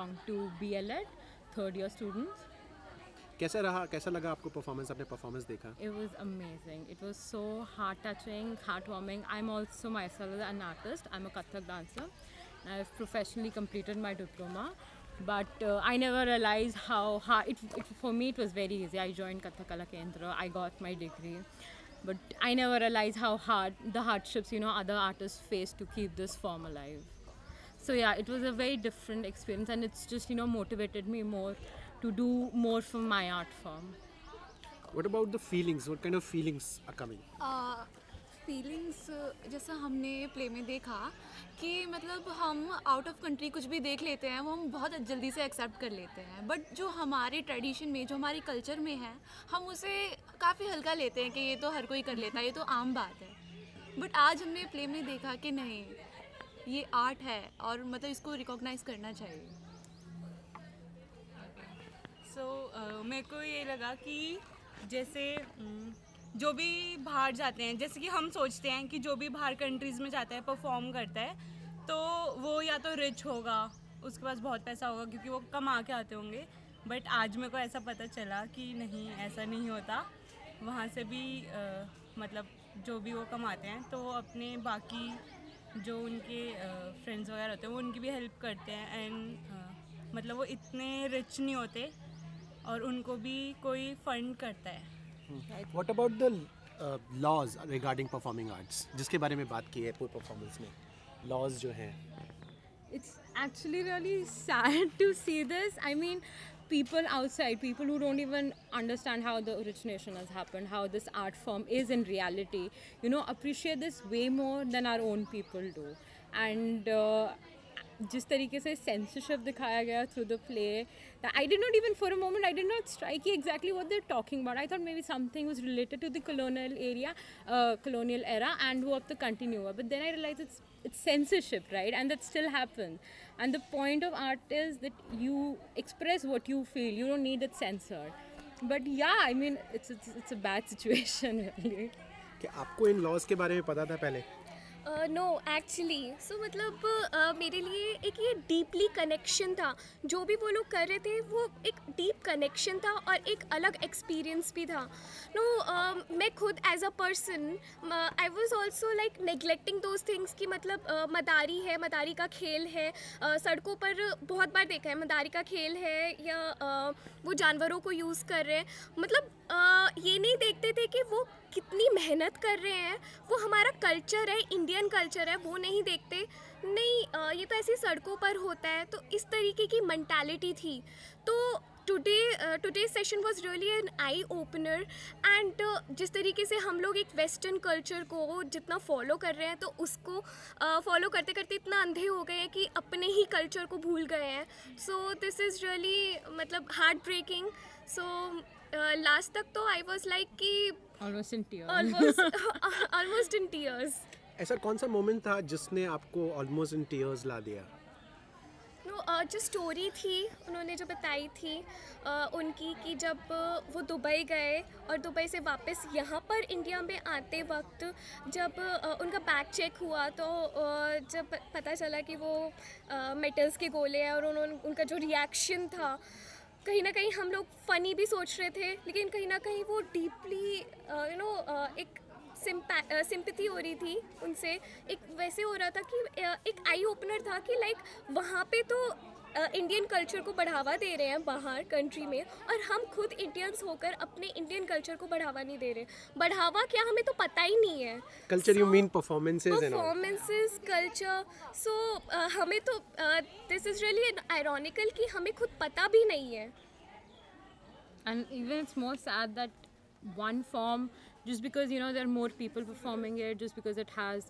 belong to BLED, third year students. कैसा लगा आपको परफॉर्मेंस? आपने परफॉर्मेंस देखा? It was amazing. It was so heart-touching, heartwarming. I'm also myself an artist. I'm a Kathak dancer. I've professionally completed my diploma, but I never realized how hard for me it was very easy. I joined Kathak Kala Kendra. I got my degree, but I never realized how hard the hardships other artists face to keep this form alive. So yeah, it was a very different experience, and it's just motivated me more to do more for my art form. What about the feelings? What kind of feelings are coming? Feelings जैसा हमने play में देखा कि मतलब हम out of country कुछ भी देख लेते हैं वो हम बहुत जल्दी से एक्सेप्ट कर लेते हैं, बट जो हमारे ट्रेडिशन में, जो हमारी कल्चर में है, हम उसे काफ़ी हल्का लेते हैं कि ये तो हर कोई कर लेता है, ये तो आम बात है. बट आज हमने प्ले में देखा कि नहीं, ये आर्ट है और मतलब इसको रिकॉग्नाइज करना चाहिए. मेरे को ये लगा कि जैसे जो भी बाहर जाते हैं, जैसे कि हम सोचते हैं कि जो भी बाहर कंट्रीज़ में जाता है परफॉर्म करता है तो वो या तो रिच होगा, उसके पास बहुत पैसा होगा क्योंकि वो कमा के आते होंगे. बट आज मेरे को ऐसा पता चला कि नहीं, ऐसा नहीं होता. वहाँ से भी मतलब जो भी वो कमाते हैं तो वो अपने बाकी जो उनके फ्रेंड्स वगैरह होते हैं वो उनकी भी हेल्प करते हैं. एंड मतलब वो इतने रिच नहीं होते और उनको भी कोई फंड करता है. What about the laws regarding performing arts? जिसके बारे में बात की है पूरी परफॉर्मेंस में, laws जो हैं. It's actually really sad to see this. I mean, people outside, people who don't even understand how the origination has happened, how this art form is in reality, appreciate this way more than our own people do. And जिस तरीके से censorship दिखाया गया through the play, I did not even for a moment, I did not strike exactly what they are talking about. I thought maybe something was related to the colonial era and वो अब तक continue हुआ. But then I realise it's censorship, right? And that still happens. And the point of art is that you express what you feel. You don't need it censored. But yeah, I mean, it's a bad situation really. क्या आपको in laws के बारे में पता था पहले? No actually so मतलब मेरे लिए एक ये डीपली कनेक्शन था. जो भी वो लोग कर रहे थे वो एक डीप कनेक्शन था और एक अलग एक्सपीरियंस भी था. मैं खुद as a person I was also like neglecting those things कि मतलब मदारी है, मदारी का खेल है. सड़कों पर बहुत बार देखा है मदारी का खेल है या वो जानवरों को यूज़ कर रहे हैं. मतलब ये नहीं देखते थे कि वो कितनी मेहनत कर रहे हैं. वो हमारा कल्चर है, इंडियन कल्चर है, वो नहीं देखते. नहीं, ये तो ऐसी सड़कों पर होता है. तो इस तरीके की मेंटालिटी थी. तो today session was really an eye opener. And जिस तरीके से हम लोग एक वेस्टर्न कल्चर को जितना फॉलो कर रहे हैं तो उसको फॉलो करते करते इतना अंधे हो गए हैं कि अपने ही कल्चर को भूल गए हैं. सो दिस इज़ रियली मतलब हार्ट ब्रेकिंग. सो लास्ट तक तो आई वॉज लाइक कि Almost in tears. almost in tears. ऐसा कौन सा मोमेंट था जिसने आपको ऑलमोस्ट इन टीयर्स ला दिया? जो स्टोरी थी उन्होंने जो बताई थी उनकी कि जब वो दुबई गए और दुबई से वापस यहाँ पर इंडिया में आते वक्त जब उनका बैग चेक हुआ तो जब पता चला कि वो मेटल्स के गोले हैं और उनका जो रिएक्शन था, कहीं ना कहीं हम लोग फ़नी भी सोच रहे थे लेकिन कहीं ना कहीं वो डीपली एक सिंपैथी हो रही थी उनसे. एक वैसे हो रहा था कि एक आई ओपनर था कि लाइक वहाँ पे तो इंडियन कल्चर को बढ़ावा दे रहे हैं बाहर कंट्री में और हम खुद इंडियन्स होकर अपने इंडियन कल्चर को बढ़ावा नहीं दे रहे. बढ़ावा क्या, हमें तो पता ही नहीं है. Culture you mean performances culture. So हमें तो दिस इज़ रियली आयरॉनिकल कि हमें खुद पता भी नहीं है. And even it's more sad that one form, just because there are more people performing it, just because it has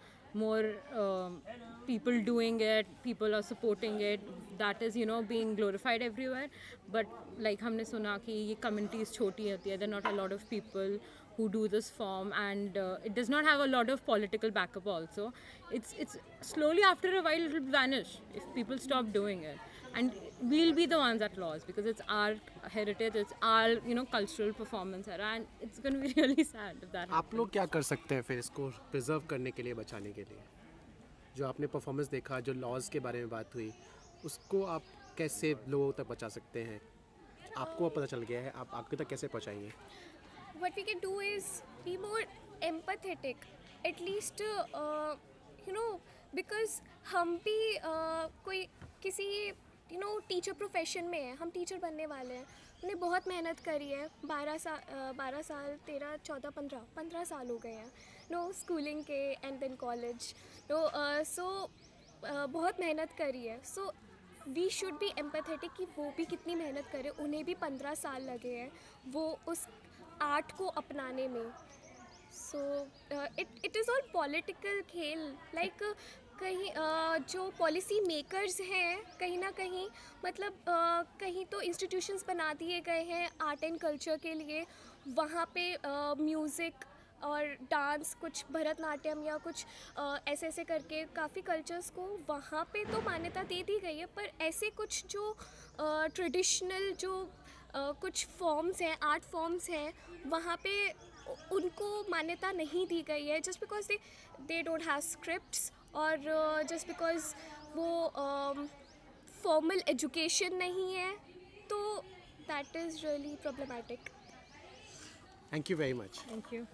more people doing it, people are supporting it, that is being glorified everywhere. But like हमने सुना कि ये communities छोटी होती है, there are not a lot of people who do this form, and it does not have a lot of political backup also. It's slowly after a while it will vanish if people stop doing it. And we'll be the ones at loss because it's our heritage, it's our cultural performance era, and it's going to be really sad if that happens. आप लोग क्या कर सकते हैं फिर इसको preserve करने के लिए, बचाने के लिए? जो आपने परफॉर्मेंस देखा, जो लॉज के बारे में बात हुई, उसको आप कैसे लोगों तक पहुंचा सकते हैं? आपको अब पता चल गया है, आप आपके तक कैसे पहुंचाएंगे? What we can do is be more empathetic, at least because हम भी कोई किसी टीचर प्रोफेशन में है, हम टीचर बनने वाले हैं, हमने बहुत मेहनत करी है, 12 साल 13 14 15 साल हो गए हैं स्कूलिंग के एंड देन कॉलेज सो बहुत मेहनत करी है. So we should be empathetic कि वो भी कितनी मेहनत करें, उन्हें भी 15 साल लगे हैं वो उस आर्ट को अपनाने में. So it is all political खेल. लाइक कहीं जो पॉलिसी मेकर्स हैं कहीं ना कहीं मतलब कहीं तो इंस्टीट्यूशंस बना दिए गए हैं आर्ट एंड कल्चर के लिए. वहाँ पे म्यूज़िक और डांस, कुछ भरतनाट्यम या कुछ ऐसे करके काफ़ी कल्चर्स को वहाँ पे तो मान्यता दे दी गई है, पर ऐसे कुछ जो ट्रेडिशनल जो कुछ फॉर्म्स हैं, आर्ट फॉर्म्स हैं, वहाँ पे उनको मान्यता नहीं दी गई है just because they don't have scripts और जस्ट बिकॉज वो फॉर्मल एजुकेशन नहीं है. तो that is really problematic. Thank you very much. Thank you.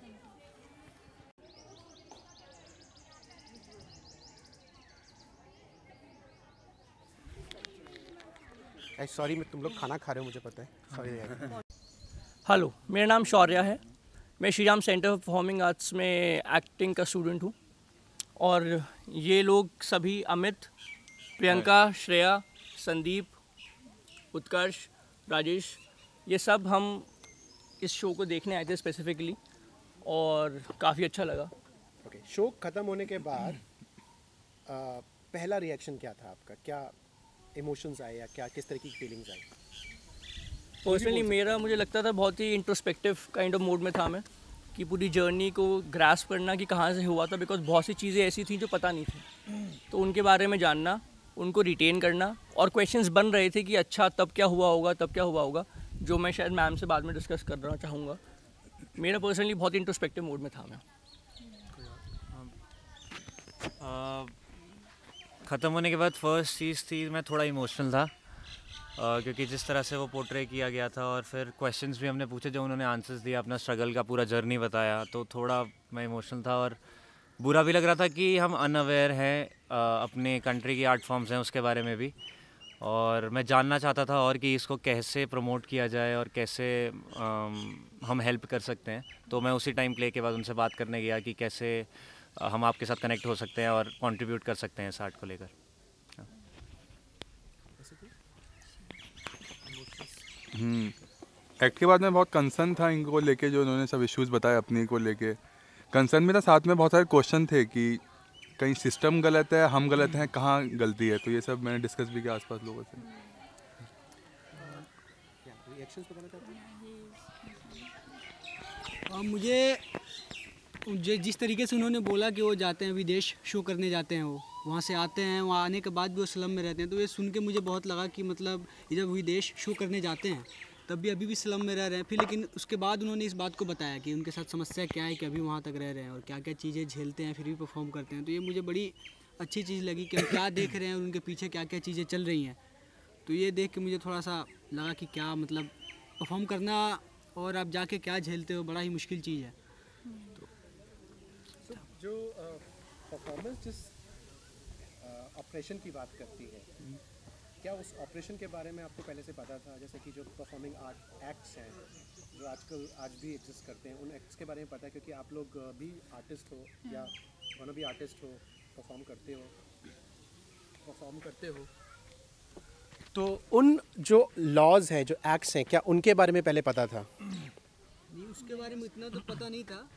Sorry, मैं तुम लोग खाना खा रहे हो, मुझे पता है. सॉरी यार. हेलो, मेरा नाम शौर्या है. मैं Shri Ram centre of performing arts में एक्टिंग का स्टूडेंट हूँ. और ये लोग सभी अमित, प्रियंका, श्रेया, संदीप, उत्कर्ष, राजेश, ये सब हम इस शो को देखने आए थे स्पेसिफिकली और काफ़ी अच्छा लगा. ओके, शो ख़त्म होने के बाद पहला रिएक्शन क्या था आपका? क्या इमोशंस आए या क्या किस तरह की फीलिंग्स आई? पर्सनली मुझे लगता था बहुत ही इंट्रोस्पेक्टिव काइंड ऑफ मोड में था मैं, कि पूरी जर्नी को ग्रास्प करना कि कहाँ से हुआ था, बिकॉज बहुत सी चीज़ें ऐसी थी जो पता नहीं थी, तो उनके बारे में जानना, उनको रिटेन करना, और क्वेश्चंस बन रहे थे कि अच्छा तब क्या हुआ होगा, जो मैं शायद मैम से बाद में डिस्कस करना चाहूँगा. मेरा पर्सनली बहुत इंट्रोस्पेक्टिव मोड में था मैं. ख़त्म होने के बाद फर्स्ट चीज़ थी, मैं थोड़ा इमोशनल था क्योंकि जिस तरह से वो पोर्ट्रे किया गया था और फिर क्वेश्चंस भी हमने पूछे जो उन्होंने आंसर्स दिया, अपना स्ट्रगल का पूरा जर्नी बताया, तो थोड़ा मैं इमोशनल था. और बुरा भी लग रहा था कि हम अनअवेयर हैं अपने कंट्री की आर्ट फॉर्म्स हैं उसके बारे में भी, और मैं जानना चाहता था और कि इसको कैसे प्रमोट किया जाए और कैसे हम हेल्प कर सकते हैं. तो मैं उसी टाइम प्ले के बाद उनसे बात करने गया कि कैसे हम आपके साथ कनेक्ट हो सकते हैं और कंट्रीब्यूट कर सकते हैं इस आर्ट को लेकर. एक्ट के बाद में बहुत कंसर्न था इनको लेके, जो उन्होंने सब इश्यूज़ बताए अपनी को लेके. कंसर्न में था, साथ में बहुत सारे क्वेश्चन थे कि कहीं सिस्टम गलत है, हम गलत हैं, कहाँ गलती है. तो ये सब मैंने डिस्कस भी किया आसपास लोगों से. मुझे जिस तरीके से उन्होंने बोला कि वो जाते हैं विदेश शो करने जाते हैं, वो वहाँ से आते हैं, वहाँ आने के बाद भी वो स्लम में रहते हैं, तो ये सुन के मुझे बहुत लगा कि मतलब जब विदेश शो करने जाते हैं तब भी अभी भी स्लम में रह रहे हैं. फिर लेकिन उसके बाद उन्होंने इस बात को बताया कि उनके साथ समस्या क्या है कि अभी वहाँ तक रह रहे हैं और क्या क्या चीज़ें झेलते हैं फिर भी परफॉर्म करते हैं. तो ये मुझे बड़ी अच्छी चीज़ लगी कि हम क्या देख रहे हैं और उनके पीछे क्या क्या चीज़ें चल रही हैं. तो ये देख के मुझे थोड़ा सा लगा कि क्या मतलब परफॉर्म करना और आप जाके क्या झेलते हो, बड़ा ही मुश्किल चीज़ है. जो परफॉर्मेंस जिस ऑपरेशन की बात करती है, क्या उस ऑपरेशन के बारे में आपको पहले से पता था? जैसे कि जो परफॉर्मिंग आर्ट एक्ट्स हैं जो आज भी एग्जिस्ट करते हैं, उन एक्ट्स के बारे में पता है क्योंकि आप लोग भी आर्टिस्ट हो या वन भी आर्टिस्ट हो, परफॉर्म करते हो. तो उन जो लॉज हैं, जो एक्ट्स हैं, क्या उनके बारे में पहले पता था? नहीं, उसके बारे में इतना तो पता नहीं था.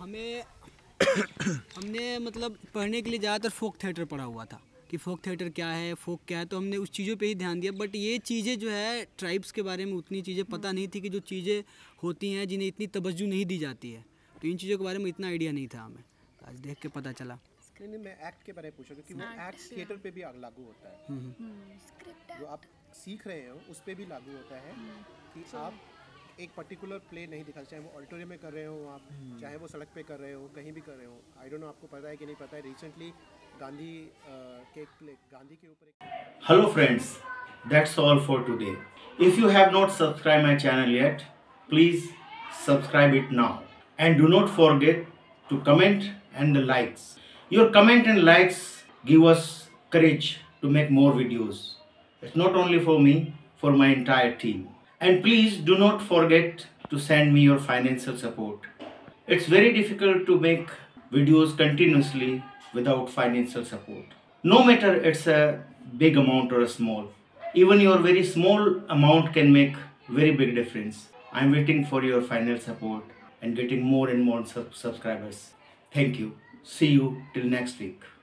हमने मतलब पढ़ने के लिए ज़्यादातर फोक थिएटर पढ़ा हुआ था कि फोक थिएटर क्या है, फोक क्या है, तो हमने उस चीज़ों पे ही ध्यान दिया. बट ये चीज़ें जो है ट्राइब्स के बारे में उतनी चीज़ें पता नहीं थी कि जो चीज़ें होती हैं जिन्हें इतनी तवज्जो नहीं दी जाती है, तो इन चीज़ों के बारे में इतना आइडिया नहीं था हमें. आज देख के पता चला. नहीं, मैं एक्ट के बारे में पूछा क्योंकि वो एक्ट थिएटर पे भी लागू होता है. जो आप सीख रहे हो उस पर भी लागू होता है कि आप एक पर्टिकुलर प्ले नहीं दिखा, चाहे वो ऑडिटोरियम में कर रहे हो आप, चाहे वो सड़क पे कर रहे हो, कहीं भी कर रहे हो. आई डोंट नो आपको पता है कि नहीं पता है. रिसेंटली गांधी के ऊपर hello friends, That's all for today. If you have not subscribed my channel yet, please subscribe it now. And do not forget to comment and the likes. Your comment and likes give us courage to make more videos. It's not only for me, for my entire team. And please do not forget to send me your financial support. It's very difficult to make videos continuously without financial support. No matter it's a big amount or a small. Even your very small amount can make very big difference. I'm waiting for your financial support and getting more and more subscribers. Thank you. See you till next week.